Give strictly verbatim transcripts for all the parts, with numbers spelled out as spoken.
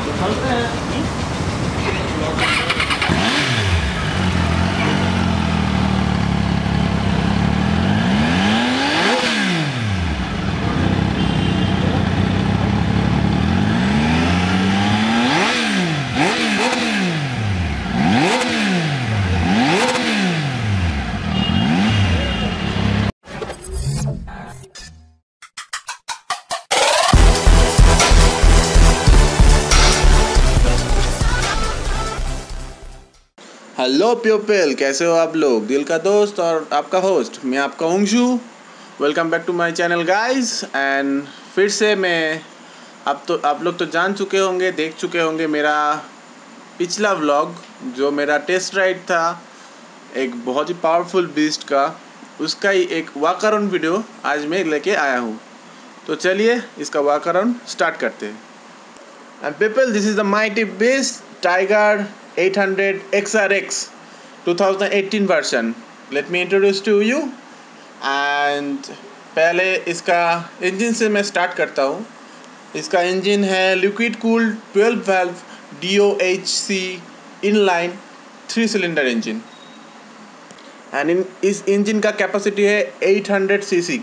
चलते हैं। Hello people, कैसे हो आप लोग। दिल का दोस्त और आपका होस्ट, मैं आपका Anshu. Welcome back to my channel guys. And फिर से मैं आप तो आप लोग तो जान चुके होंगे, देख चुके होंगे मेरा पिछला व्लॉग, जो मेरा टेस्ट राइड था एक बहुत ही पावरफुल बीस्ट का, उसका ही एक walkaround वीडियो आज मैं लेके आया हूँ। तो चलिए इसका walkaround स्टार्ट करते हैं। And people, this is the mighty beast Tiger eight hundred X R X twenty eighteen version. Let me introduce to you. And पहले इसका इंजन से मैं स्टार्ट करता हूँ। इसका इंजन है liquid cooled twelve valve D O H C inline three cylinder engine. And in इस engine का कैपेसिटी है eight hundred C C.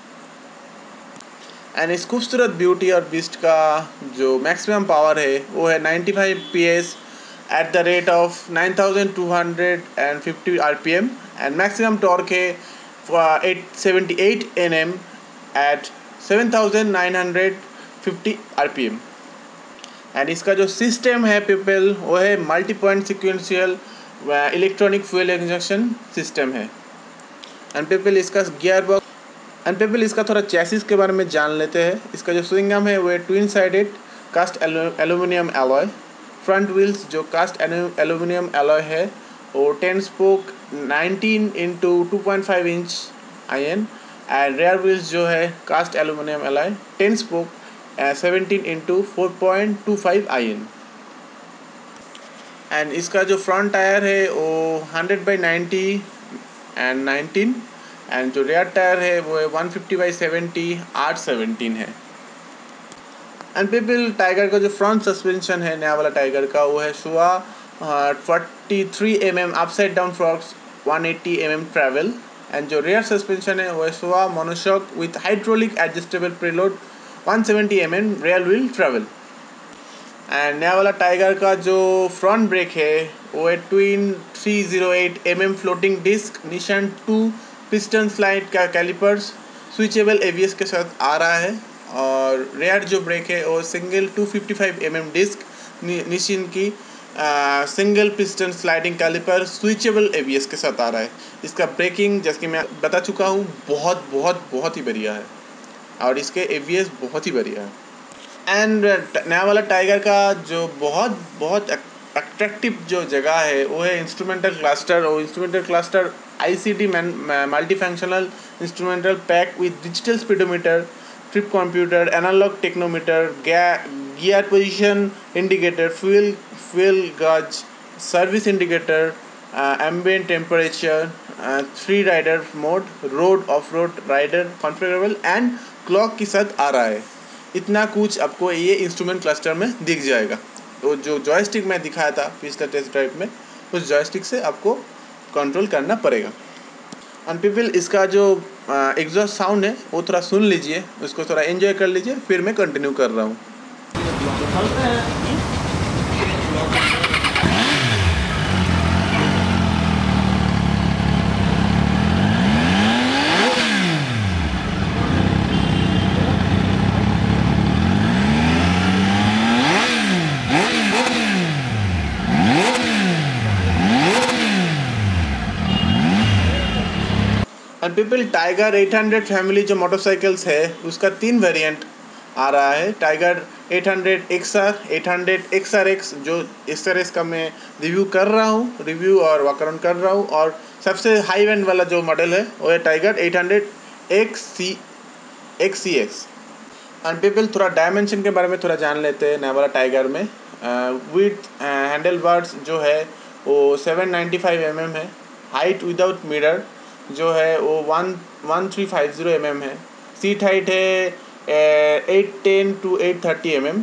And इस खूबसूरत ब्यूटी और बीस्ट का जो मैक्सिमम पावर है वो है ninety five P S at the rate of nine thousand two hundred fifty R P M. And maximum torque है at seventy eight N M at seven thousand nine hundred fifty R P M. And इसका जो system है people, वो है multi point sequential electronic fuel injection system है। And people इसका gear box and people इसका थोड़ा चैसिस के बारे में जान लेते हैं। इसका जो स्विंगम है वो है twin sided cast aluminium alloy. Front wheels जो कास्ट एल्यूमिनियम एलॉय है वो ten spoke nineteen into two point five inch आयन। एंड रेयर व्हील्स जो है cast aluminium alloy ten spoke seventeen into four point two five आयन। And इसका जो front tyre है वो hundred by ninety and nineteen. And जो rear tyre है वो है one fifty by seventy R seventeen है। एंड पीपल टाइगर का जो फ्रंट सस्पेंशन है नया वाला टाइगर का, वो है Showa forty three M M upside down forks one eighty M M travel. And जो रेयर सस्पेंशन है वो है Showa monoshock with hydraulic adjustable preload one seventy M M rear wheel travel. And नया वाला tiger का जो front brake है वो है twin three zero eight M M floating disc Nissin two piston slide का calipers switchable A B S के साथ आ रहा है। और रेयर जो ब्रेक है वो single two fifty five M M disc Nissin की आ, single piston sliding caliper switchable A B S के साथ आ रहा है। इसका ब्रेकिंग जैसे कि मैं बता चुका हूँ बहुत बहुत बहुत ही बढ़िया है और इसके ए वी एस बहुत ही बढ़िया है। एंड नया वाला टाइगर का जो बहुत बहुत अट्रैक्टिव जो जगह है वो है इंस्ट्रूमेंटल क्लस्टर। और instrumental cluster I C T multi functional instrumental pack with digital speedometer trip computer analogue tachometer gear position indicator fuel fuel gauge service indicator ambient temperature three rider mode road off road rider configurable and clock के साथ आ रहा है। इतना कुछ आपको ये instrument cluster में दिख जाएगा। तो जो जॉयस्टिक मैं दिखाया था पिछले टेस्ट ड्राइव में, उस जॉयस्टिक से आपको कंट्रोल करना पड़ेगा। एंड पीपल इसका जो एग्जॉस्ट साउंड है वो थोड़ा सुन लीजिए, उसको थोड़ा एंजॉय कर लीजिए, फिर मैं कंटिन्यू कर रहा हूँ। चलते हैं। And people Tiger eight hundred family जो मोटरसाइकिल्स है उसका तीन वेरिएंट आ रहा है। Tiger eight hundred X R, eight hundred X R X जो एक्स आर एक्स का मैं रिव्यू कर रहा हूँ रिव्यू और वॉकअराउंड कर रहा हूँ। और सबसे हाई एंड वाला जो मॉडल है वो है Tiger eight hundred X C X C X. And people थोड़ा डायमेंशन के बारे में थोड़ा जान लेते हैं नया वाला टाइगर में। विथ हैंडल बार्स जो है वो seven ninety five M M है। हाइट विदाउट मिरर जो है वो one one three five zero M M है। सीट हाइट है eight ten to eight thirty M M.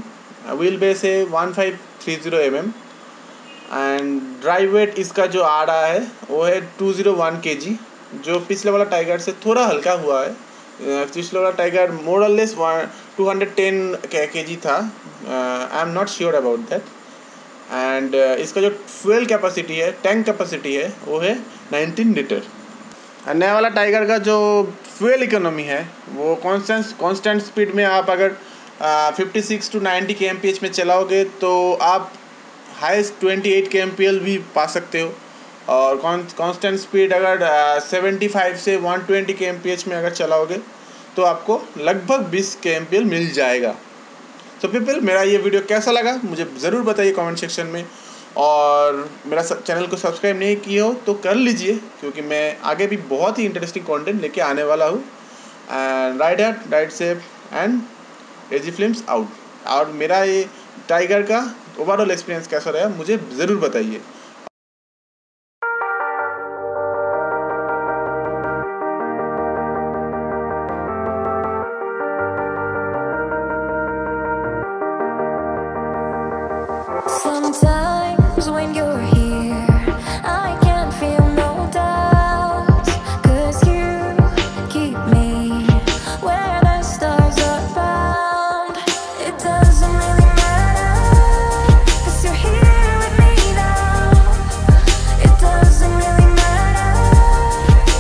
Wheel base है one five three zero M M and dry weight इसका जो आ रहा है वो है टू ज़ीरो वन के जी, जो पिछले वाला टाइगर से थोड़ा हल्का हुआ है। पिछले वाला टाइगर मोर और less two hundred ten K G था, I am not sure about that. And इसका जो फ्यूल कैपेसिटी है, टैंक कैपेसिटी है, वो है नाइनटीन लीटर। नया वाला टाइगर का जो फ्यूल इकोनॉमी है वो कांस्टेंट कांस्टेंट स्पीड में आप अगर fifty six to ninety K M P H में चलाओगे तो आप highest twenty eight K M P L भी पा सकते हो। और कांस्टेंट स्पीड अगर सेवेंटी फाइव से one twenty K M P H में अगर चलाओगे तो आपको लगभग बीस के एम पी एल मिल जाएगा। तो पीपल, मेरा ये वीडियो कैसा लगा मुझे ज़रूर बताइए कमेंट सेक्शन में। और मेरा चैनल को सब्सक्राइब नहीं किए हो तो कर लीजिए, क्योंकि मैं आगे भी बहुत ही इंटरेस्टिंग कंटेंट लेके आने वाला हूँ। And right hat right safe and A G films out. और मेरा ये टाइगर का ओवरऑल एक्सपीरियंस कैसा रहा मुझे ज़रूर बताइए। Sometimes when you're here, I can feel no doubt, 'cause you keep me where the stars are bound. It doesn't really matter, 'cause you're here with me now. It doesn't really matter.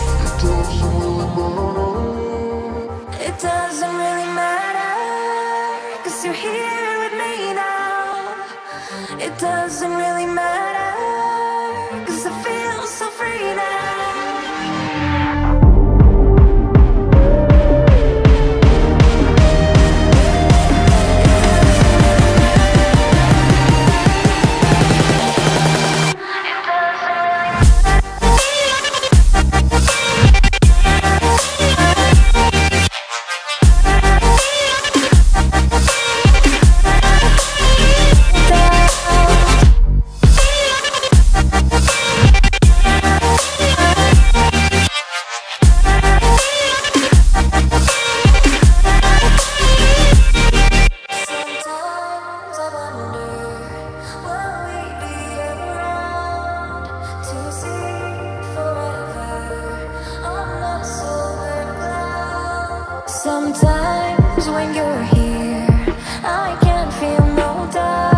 It doesn't really matter, 'cause you're here with me now. It doesn't really matter, 'cause I feel so free now. Sometimes when you're here, I can feel no doubt.